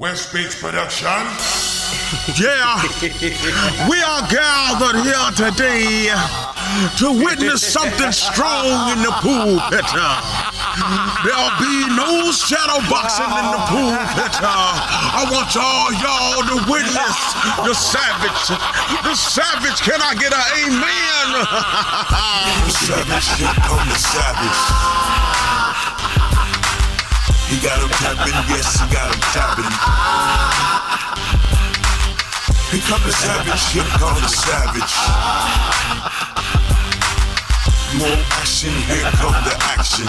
West Beach Production. Yeah, we are gathered here today to witness something strong in the pulpit. There'll be no shadow boxing in the pulpit. I want y'all to witness the savage. The savage, can I get an amen? The savage, here come the savage. He got him tapping, yes, he got him tapping. Here come the savage, here come the savage. You want action, here come the action.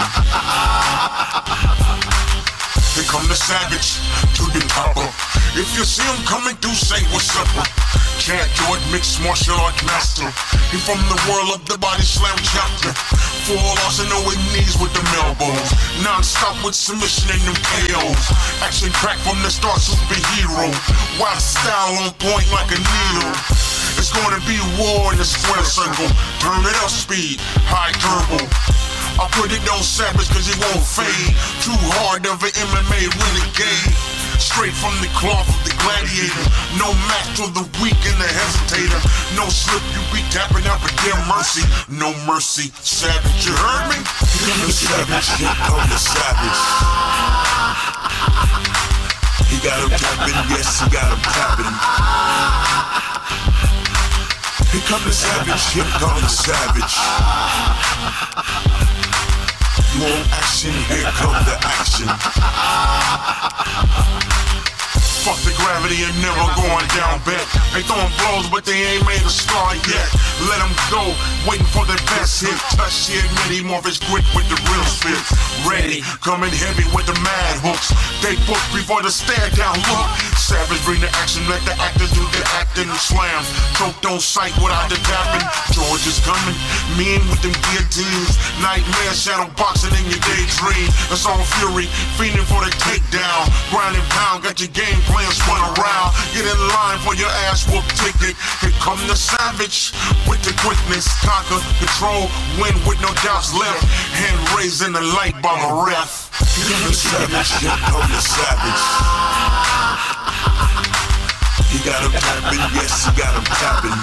Here come the savage to the topper. If you see him coming through, say what's up. Chad Jordan, mixed martial art master. He from the world of the body slam chapter. Full loss and no knees with them elbows. Non-stop with submission and them KOs. Action crack from the start, superhero. Wild style on point like a needle. It's gonna be war in the square circle. Turn it up speed, high turbo. I put it on savage cause it won't fade. Too hard of an MMA renegade. Straight from the cloth of the gladiator. No match for the weak and the hesitator. No slip, you be tapping out for dear mercy. No mercy, savage, you heard me? Here come the savage, here come the savage. He got him tapping, yes, he got him tapping. Here come the savage, here come the savage. You want action, here come the action. Fuck the gravity and never going down back. They throwing blows but they ain't made a star yet. Let them go, waiting for the best hit. Touch shit, many more of his grit with the real spit. Ready, coming heavy with the mad hooks. They book before the stare down look. Savage bring the action, let the actors do the acting and slam. Choked on sight without the tapping. George is coming, mean with them guillotines. Nightmare shadow boxing in your daydream. It's all fury, fiending for the takedown. Grind and pound, got your game plan spun around. Get in line for your ass whoop ticket. Here come the savage with the quickness. Conquer, control, win with no doubts left. Hand raised in the light by the ref. Here come the savage, here come the savage. He got him tapping, yes, he got him tapping.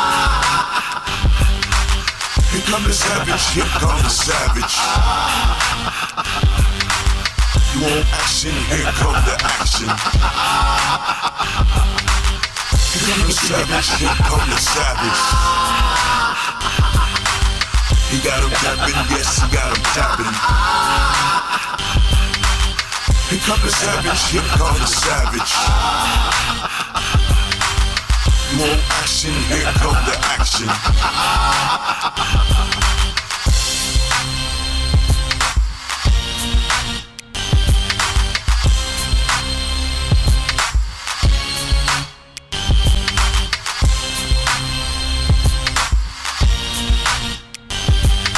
Here come the savage, here come the savage. You want action, here come the action. Here come the savage, here come the savage. He got him tapping, yes, he got him tapping. Here come the savage, here come the savage. You want action, here come the action.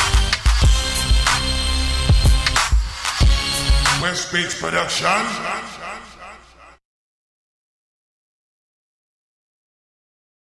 West Beach Production.